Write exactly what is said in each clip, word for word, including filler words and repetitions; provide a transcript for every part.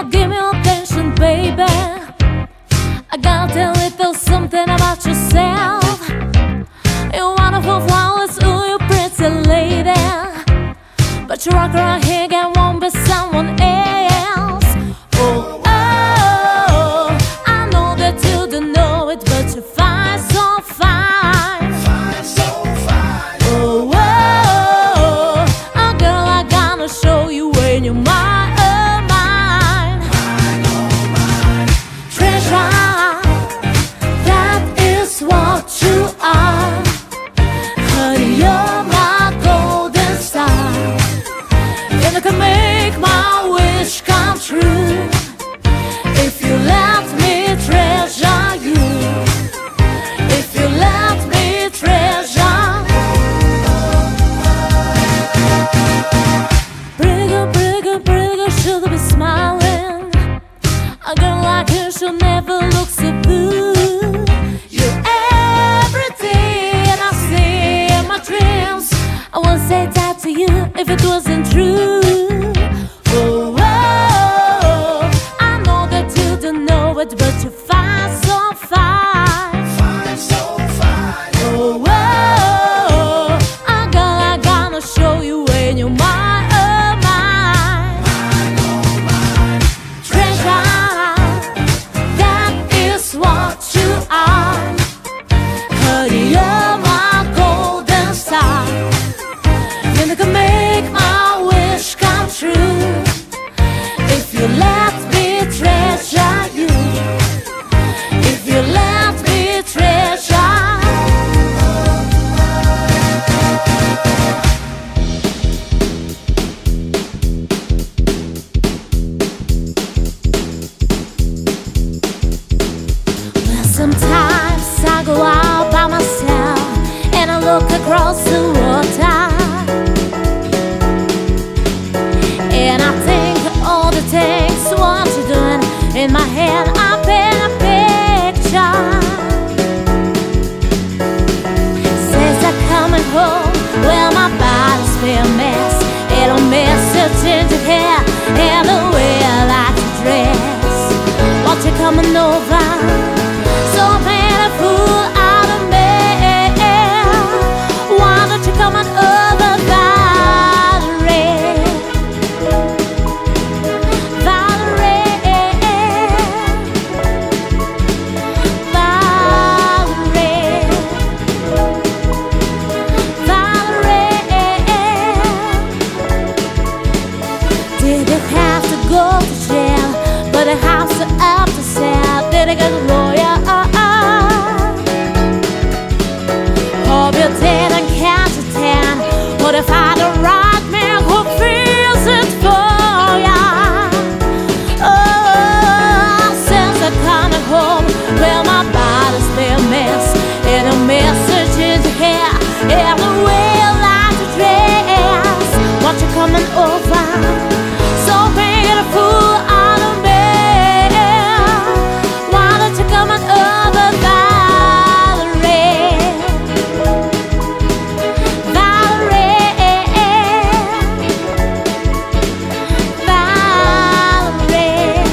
more, give me attention, baby. I gotta tell a little something about yourself. You're wonderful flowers, ooh, you pretty lady. But you rock around here and won't be someone else. Oh, oh, I know that you don't know it, but you're fine, so fine. Fine, so fine. Oh, oh, oh, girl, I gotta show you when you're mine, oh, mine. Mine, oh, mine. Treasure, that is what you are. Honey, you're my golden star. And I can make my wish come true if you let me treasure you. If you let me treasure. Pretty girl, pretty girl, pretty girl, should be smiling. A girl like you should never look so blue. You're everything I see in my dreams. I won't say that to you if it wasn't true. Oh, oh, I know that you don't know it, but you're fine, so fine. Fine, so fine. Oh, oh, oh, girl, I gotta show you when you're mine, oh, mine. Mine, oh, mine. Treasure, that is what you are. Honey, you're my golden star. And I can make my wish come true if you let me treasure you. If you let me treasure. Well, sometimes I go out by myself and I look across the water, and I think all the things what you're doing. In my head I paint a picture. Since I'm coming home, well, my body's been a mess. It don't mess your ginger hair and the way I like to dress. What you coming over? So made a fool out of me. Why don't you come on over, Valerie? Valerie, Valerie, Valerie. Did it have to go to jail? But the house up to sell. Did it get a lawyer? Hope you didn't catch a tan. What if I the right man who feels it for ya? Oh, since I'm coming home, well, my body's been a mess. And a message in your hair, and the way I like to dress. Want you coming over? So big a fool out of me. Why don't you come on over, Valerie? Valerie, Valerie,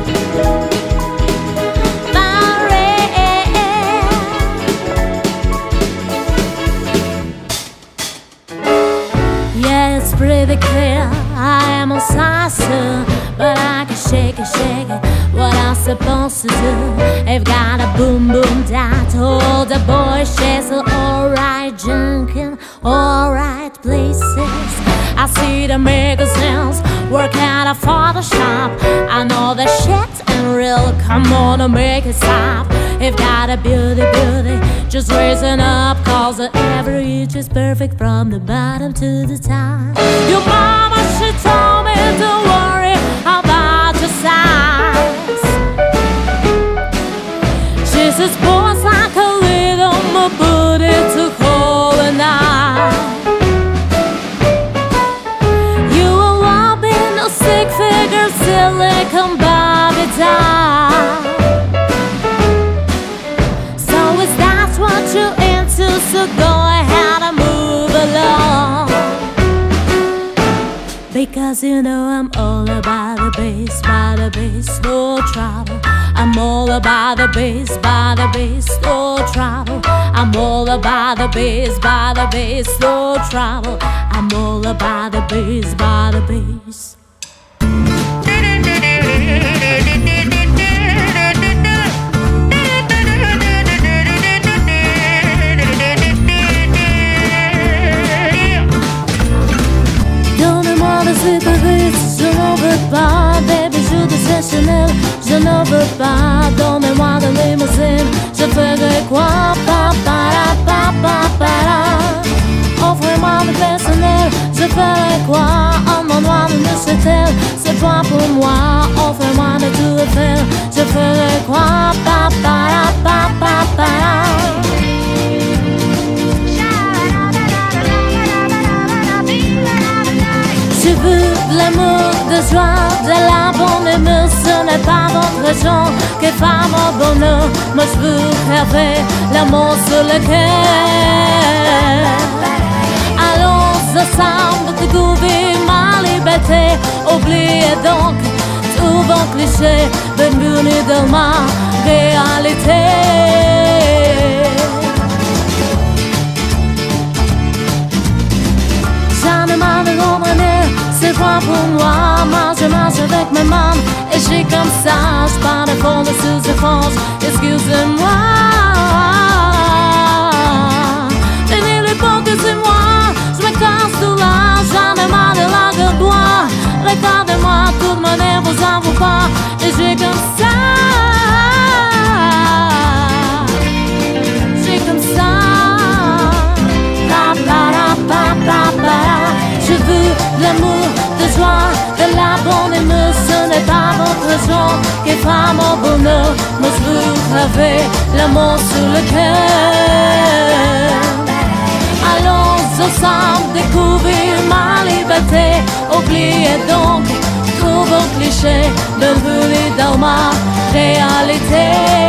Valerie. Yeah, it's pretty clear I am a sizer, but I can shake it, shake it. What I'm supposed to do? I've got a boom boom dot. Hold the boy, she's alright, junkin', alright places. I see the magazines, work at a Photoshop. I know the shit and real, come on and make it stop. I've got a beauty, beauty, just raising up, cause the average is perfect from the bottom to the top. Your mama, she told me don't worry about your size. She says, boys like a little more booty to colonize. You will all be no sick figure, silicon Bobby doll. So is that what you into? So go ahead and move along. Because 'cause you know I'm all about the bass, by the bass, no trouble. I'm all about the bass, by the bass, no trouble. I'm all about the bass, by the bass, no trouble. I'm all about the bass, by the bass. Donnez-moi des cigarettes, je n'en veux pas. Des bijoux de Chanel, je n'en veux pas. Donnez-moi de limousine, je ferai quoi? Pa, pa, ra, pa, pa, pa, ra. Offrez-moi du personnel, je ferai quoi? En mon noir de Neuchâtel, c'est pas pour moi. Offrez-moi de tout faire, je ferai quoi? Pa, pa, ra, pa, pa, pa, ra. Je veux de l'amour, de joie, de la bonne humeur. Ce n'est pas votre genre qui fait mon bonheur. Moi je veux rêver l'amour sur le cœur. Allons ensemble découvrir ma liberté. Oubliez donc tous vos clichés. Bienvenue dans ma réalité. J'en ai marre de comprendre, c'est pas pour moi. Moi je marche avec mes mains et j'ai comme ça. Je parle de fond de sous de France, excusez-moi. Tenez l'époque que c'est moi, je me casse tout là. J'en ai marre de la gueule bois. Regardez-moi, toute mon air vous en vaut pas. Et j'ai comme ça. J'ai comme ça. Pa, pa, ra, pa, pa, pa, ra. Je veux de l'amour, de joie, de la bonne humeur. Ce n'est pas votre genre qui fera mon bonheur. Moi je veux graver l'amour sur le cœur. Allons ensemble découvrir ma liberté. Oubliez donc tous vos clichés. Bienvenue dans ma réalité.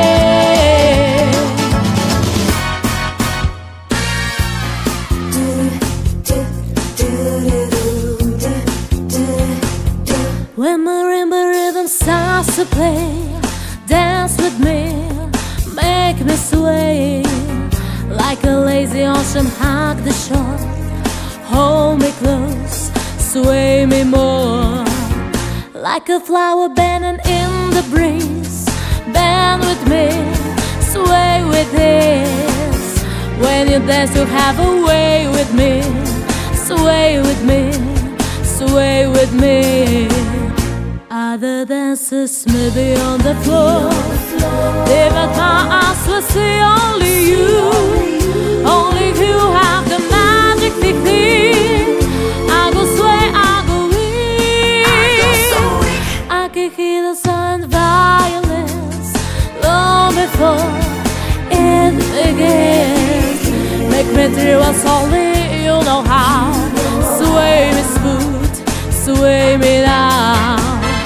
When marimba rhythm starts to play, dance with me, make me sway. Like a lazy ocean, hug the shore. Hold me close, sway me more. Like a flower bending in the breeze, bend with me, sway with this. When you dance, you have a way with me, sway with me, sway with me. Other dancers may be on the floor, they but I swear see only you, only you have the magic technique. I go sway, I go weak, I can hear the sound of violence long before it begins. Make me through us only you know how. Sway me smooth, sway me now.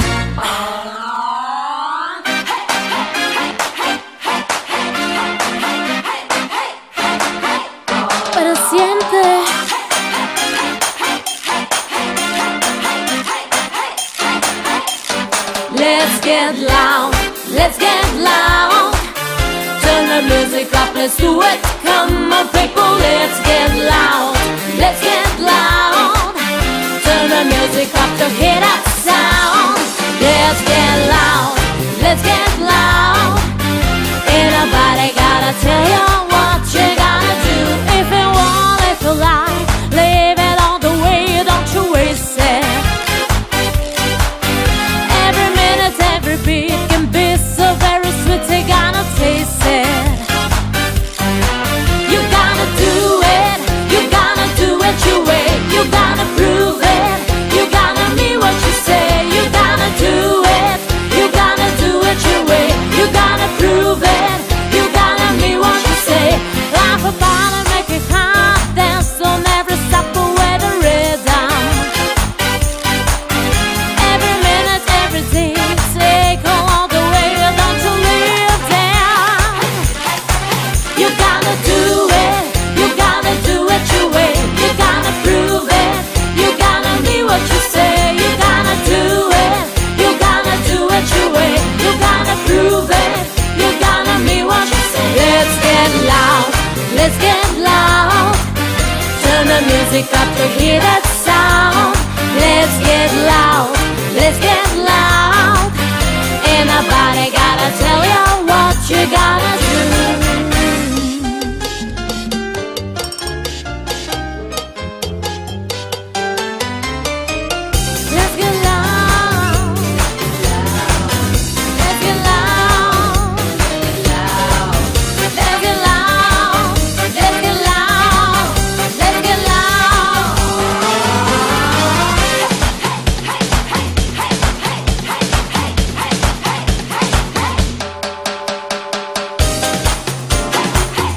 Let's get loud, let's get loud. Turn the music up, let's do it. Come on people, let's get loud, let's get loud. Turn the music up to hear that sound. Let's get loud, let's get loud. Ain't nobody gotta tell you what you gotta do. If you want, if you like, leave it all the way, don't you waste it. Every beat can be so very sweet, you gotta taste it. You gotta do it, you gotta music up to hear that sound. Let's get loud, let's get loud. Ain't nobody gotta tell you what you gotta do. Let's get loud, let's get loud, let's get loud, let's get loud, let's get loud.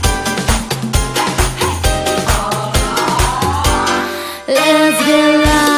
Let's get loud.